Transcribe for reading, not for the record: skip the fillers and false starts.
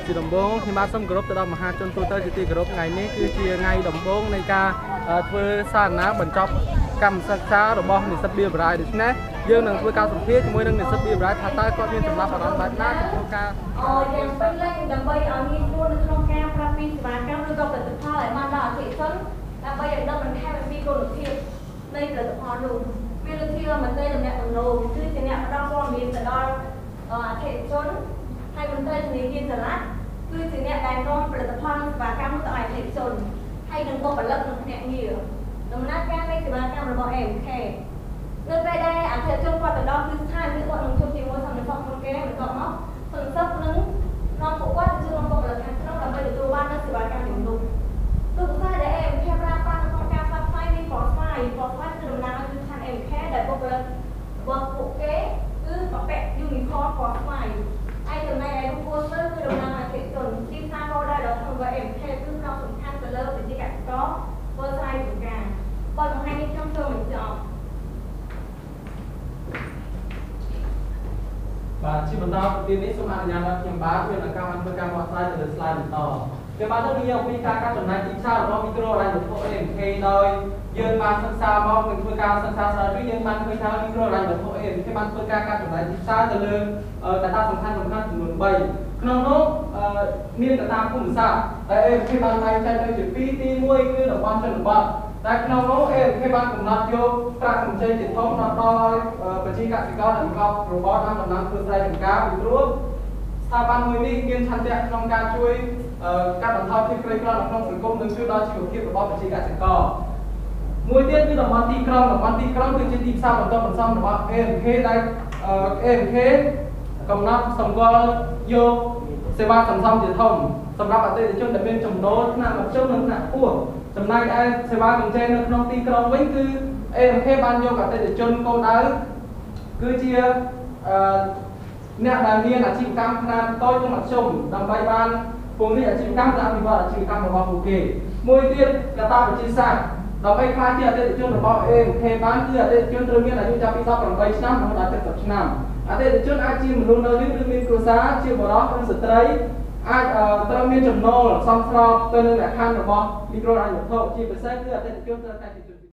ជាដំបូងខ្ញុំបាទសូមគោរពទៅដល់មហាជនទូទៅជាទីគោរពថ្ងៃនេះគឺជាថ្ងៃដំបូងនៃការធ្វើសារណាបញ្ចប់កម្មសិក្សារបស់និស្សិតបៀបរាយដូច្នេះយើងនឹងធ្វើការសម្ភាសជាមួយនឹងនិស្សិតបៀបរាយថាតើគាត់មានចំណាប់អារម្មណ៍បែបណាចំពោះការយ៉ាងពេញលេញដើម្បីឲ្យងាយស្រួលនៅក្នុងការប្រាប់ពីសេវាកម្មឬក៏ផលិតផលឲ្យបានដល់អតិថិជនដើម្បីឲ្យដឹងបន្ថែមអំពីគុណភាពនៃផលិតផលនោះវាដូចជាមន្ត្រីតំណាក់តំណងគឺជាអ្នកផ្ដល់ព័ត៌មានទៅដល់អតិថិជនហើយមន្ត្រីធនាគារចល័តគឺជាអ្នកដែលនាំផលិតផលសេវាកម្មទៅឲ្យអតិថិជនហើយនឹងបុគ្គលិកនិងភ្នាក់ងារដំណើរការនៃសេវាកម្មរបស់ AMK នៅពេលដែលអតិថិជនគាត់ទៅដល់គឺស្ថានភាពគាត់នឹងជួបជាមួយសន្តិសុខក្នុងគេបន្ទាប់មកសន្តិសុខនឹងនាំពួកគាត់ទៅជួយបុគ្គលិកខាងក្នុងដើម្បីទទួលបាននូវសេវាកម្មទាំងនោះទូកសាដែល AMK ប្រើប្រាស់ក្នុងការផ្សព្វផ្សាយពីពណ៌ស្វាយគឺតំណាងឲ្យគឺស្ថាន AMK ដែលបុគ្គលិករបស់ពួកគេគឺប្រពាក់យូនីផร์មពណ៌ស្វាយហើយចំណែកឯរូបពលគឺតំណាងឲ្យអតិថិជនទីផ្សារគោលដៅរបស់ AMK គឺផ្ដោតសំខាន់ទៅលើវិស័យកសិករធ្វើស្រែចម្ការបទបង្ហាញនេះខ្ញុំចូលបញ្ចប់បាទជាបន្តពីនេះសូមអនុញ្ញាតឲ្យខ្ញុំបាទមានឱកាសធ្វើការបកស្រាយទៅលើ slide បន្តខ្ញុំបាទនឹងនិយាយអំពីការកាត់ចំណាយទីផ្សាររបស់មីក្រូហិរញ្ញវត្ថុ AMK ដោយយើងបានសិក្សាមកនឹងធ្វើការសិក្សាស្រាវជ្រាវយើងបានឃើញថាមីក្រូហិរញ្ញវត្ថុ AMK បានធ្វើការកាត់ចំណាយទីផ្សារទៅលើកត្តាសំខាន់ចំនួន3ក្នុងនោះមានកត្តាភូមិសាស្ត្រដែល AMK បានបែងចែកទៅជា2ទី1គឺតំបន់ជនបទតែក្នុងនោះ AMK បានកំណត់យកប្រាក់កម្ចីជាធំដល់ឲ្យប្រជាកសិករដែលប្រកបរបរតាមដំណាំធ្វើស្រែចម្ការពីព្រោះស្ថាប័នមួយនេះមានឆន្ទៈក្នុងការជួយកាត់បន្ថយភាពក្រីក្រនៅក្នុងសង្គមនិងជួយដល់ជីវភាពរបស់ប្រជាកសិករមួយទៀតគឺតំបន់ទីក្រុងគឺជាទីផ្សារបន្តបន្សំរបស់ AMK ដែល AMK កំណត់សម្គាល់យកសេវាសន្សំជាធំសម្រាប់អតិថិជនដែលមានចំណូលថ្នាក់មធ្យមនិងថ្នាក់ខ្ពស់ចំណែកឯសេវាកម្ចីនៅក្នុងទីក្រុងវិញគឺ AMK បានយកអតិថិជនគោលដៅគឺជាអ្នកដែលមានអាជីវកម្មខ្នាតតូចនិងមធ្យមដើម្បីបានពង្រីកអាជីវកម្មនិងអភិវឌ្ឍអាជីវកម្មរបស់ពួកគេមួយទៀតកត្តាវិទ្យាសាស្ត្រដើម្បីខ្លាចជាអតិថិជនរបស់ AMK បានគឺអតិថិជនត្រូវមានអាយុចាប់ពី18ឆ្នាំរហូតដល់70ឆ្នាំអតិថិជនអាចជាមនុស្សនៅលីវឬមានគ្រួសារជាបុរសឬស្ត្រីអាចត្រូវមានចំណូលសមស្របទៅនឹងលក្ខខណ្ឌរបស់មីក្រូហិរញ្ញវត្ថុជាពិសេសគឺអតិថិជនត្រូវតែ